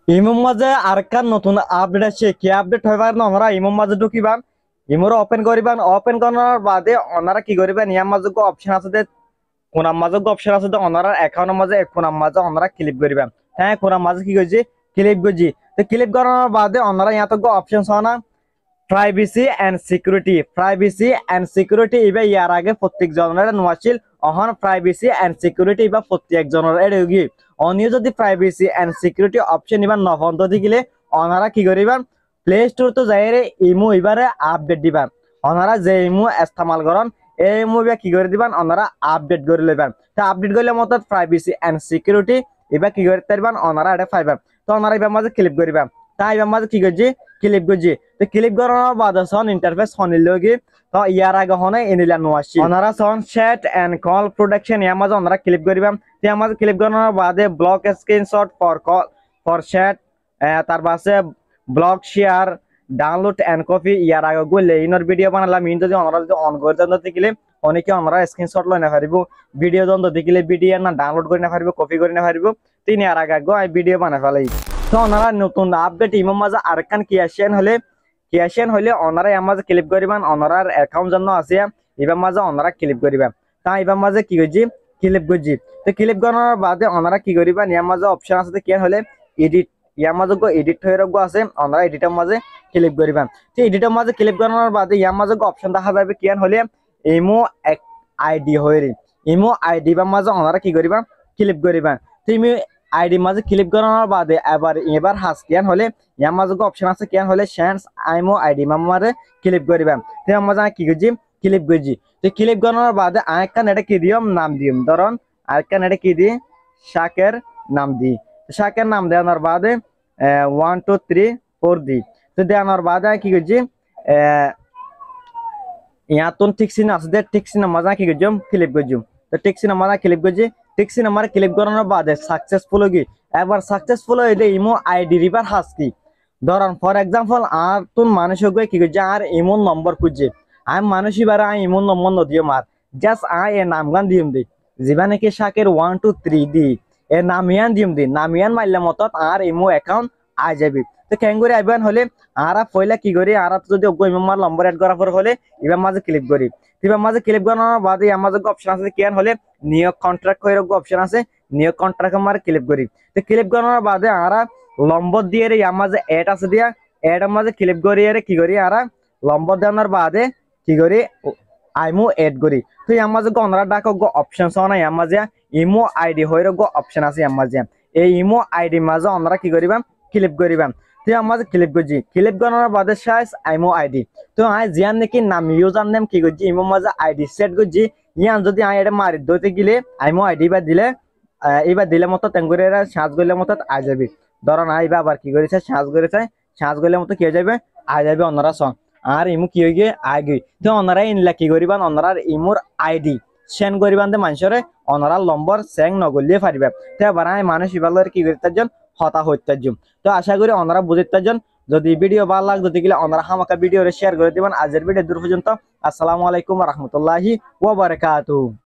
ইমোর মাঝে আরেকটা নতুন আপডেট আছে। কি আপডেট হইবার না, আমরা ইমোর মাঝে ঢুকিবান, ইমোর ওপেন করিবান। ওপেন করার বাদে ওনারা কি করিবেন, ইয়ার মাঝে অপশন আছে যে কোনার মাঝে অপশন আছে যে ওনারা অ্যাকাউন্টের মাঝে কোনার মাঝে ওনারা ক্লিক করিবেন। হ্যাঁ, কোনার মাঝে কি করছি, ক্লিক করছি। তো ক্লিক করার বাদে ওনারা ইয়াতে অপশন হয় না privacy and security. Privacy and security এবার ইয়ার আগে প্রত্যেক জনের নোয়াছিল, অহন প্রাইভেসি এন্ড সিকিউরিটি এবার প্রত্যেক জনের এড়িয়ে অনিও যদি প্রাইভেসি এন্ড সিকিউরিটি অপশন এবার নবন্ধ দিলে ওনারা কি করিবেন, প্লে স্টোর তো যাই ইমো এবারে আপডেট দিবেন। ওনারা যে ইমো ইস্তেমাল করেন এই ইমো এবার কি করে দিবেন, ওনারা আপডেট করে লইবেন। তো আপডেট করলে মতো প্রাইভেসি এন্ড সিকিউরিটি এবার কি করতে পারবেন, ওনারা এটা পাইবেন। তো ওনারা এবার মাঝে ক্লিক করিবেন। তাই এবার মাঝে কি করছি, ক্লিক করছি। তো ক্লিক করার বাদে সন ইন্টারফেস হনিল কি, তো ইয়ার আগে হনে এনিলা নোয়াসি ওনারা সন চ্যাট এন্ড কল প্রোটেকশন ইয়ার মাঝে ওনারা ক্লিক করিবেন। তো ইয়ার মাঝে ক্লিক করার বাদে block screenshot for call for chat, তার পাশে block share download and copy ইয়ার আগে গলে ইনর ভিডিও বানালাম। ইন যদি ওনারা যদি অন করে দেন দেখিলে অনেকে ওনারা স্ক্রিনশট লই না পারিব, ভিডিও যখন দেখিলে ভিডিও না ডাউনলোড করে না পারিব, কপি করে না পারিব। তিনি আর আগে ভিডিও বানাই ফেলাই। তো ওনারা নতুন আপডেট ইমার মাঝে আরেকখান কিয়াশিয়ান হলে ওনারা এর মাঝে ক্লিক করিবেন। ওনারার অ্যাকাউন্ট জন্য আছে এবার মাঝে ওনারা ক্লিক করিবেন। তা এবার মাঝে কি করছি, ক্লিক করছি। তো ক্লিক করার বাদে ওনারা কি করিবেন, এর মাঝে অপশন আছে কি হলে এডিট, ইয়ার মাঝে এডিট হয়ে রাখবো আছে, ওনারা এডিটের মাঝে ক্লিক করিবেন। তো এডিটের মাঝে ক্লিক করার বাদে ইয়ার মাঝে অপশন দেখা যাবে কি হলে ইমো আইডি হয়ে, ইমো আইডি বা মাঝে ওনারা কি করিবেন, ক্লিক করিবেন। তো ইমো আইডি মাঝে ক্লিক করানোর বাদে এবার হাস কিয়ান হলে ইয়ার মাঝে অপশন আছে কিয়ান হলে সেন্স আইমো আইডি মাঝে ক্লিক করিবেন। তো মাঝে কি করছি, ক্লিক করছি। তো ক্লিক করানোর বাদে আরেকখান এটা কি দিম, নাম দিম। ধরুন আরেকখান এটা কি দি, শাকের নাম দি। শাকের নাম দেওয়ার বাদে 1 2 3 4 দি। তো দেওয়ার বাদে কি করছি, ইয়াতুন টিকসিন আছে, টিকসিন মাঝে কি করছি, ক্লিক করছি। তো টিকসিন মাঝে ক্লিক করছি। টিকসি নাম্বার ক্লিক করানোর বাদে সাকসেসফুল হয়ে একবার সাকসেসফুল হয়ে ইমো আইডি রিভার হাসকি। ধরেন ফর এক্সাম্পল আর তুন মানুষ হয়ে কি করছে, আর ইমোন নম্বর খুঁজছে। আমি মানুষ এবারে ইমোন নম্বর নদিও মার জাস্ট এ নাম গান দিম দি, যেবা নাকি শাকের 1 2 3 দি এ নামিয়ান দিম দি। নামিয়ান মারলে মত আর ইমো অ্যাকাউন্ট আই যাবি। তো কেন করে আইবান হলে আর পয়লা কি করি, আর যদি ইমার নম্বর এড করার পর হলে এবার মাঝে ক্লিক করি। এবার মাঝে ক্লিক করানোর বাদে আমার যে অপশন আছে কেন হলে নিয়োগ কন্ট্রাক্ট হয়ে অপশন আছে, নিয়োগ কন্ট্রাক্ট আমার ক্লিক করি। তো ক্লিক করানোর বাদে আর লম্বর দিয়ে আমার যে এড আছে দিয়া এড মাঝে ক্লিক করি কি করি আর লম্বর দেওয়ার বাদে কি করি আইমো এড করি। তো আমার যে গণরা ডাক অপশন নাই আমার যে ইমো আইডি হয়ে অপশন আছে আমার যে এই ইমো আইডি মাঝে আমরা কি করিবাম, ক্লিক করিবাম। তো আমার ক্লিক করছি, ক্লিক করানোর বাদে সাইজ আইমো আইডি। তো আই জিয়ান নাকি নাম ইউজার নেম কি করছি ইমো মাঝে আইডি সেট করছি। ইয়ান যদি আই এটা মারি দইতে গেলে আইমো আইডি বা দিলে এবার দিলে মতো তেঙ্গুরে সাজ গেলে মতো আই যাবি। ধরো না এবার আবার কি করেছে, সাজ গেলে মতো কি হয়ে যাবে, আই যাবে অন্যরা সং। আর ইমু কি হয়ে গিয়ে আই গই। তো অন্যরা ইনলা কি করিবান, অন্যরার ইমোর আইডি সেন্ড করিবান দে মানুষরে অনরা নম্বর সেং নগলিয়ে পারিবে। তো এবার আমি মানুষ ইবালের কি করতে যান, হতা হইতে যাম। তো আশা করি অনরা বুঝতে যান। যদি ভিডিও ভালো লাগে যদি গেলে অনরা হামাকা ভিডিও শেয়ার করে দিবেন। আজের ভিডিও দূর পর্যন্ত। আসসালামু আলাইকুম ওয়া রাহমাতুল্লাহি ওয়া বারাকাতুহু।